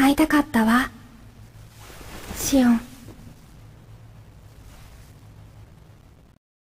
会いたかったわ。シオン。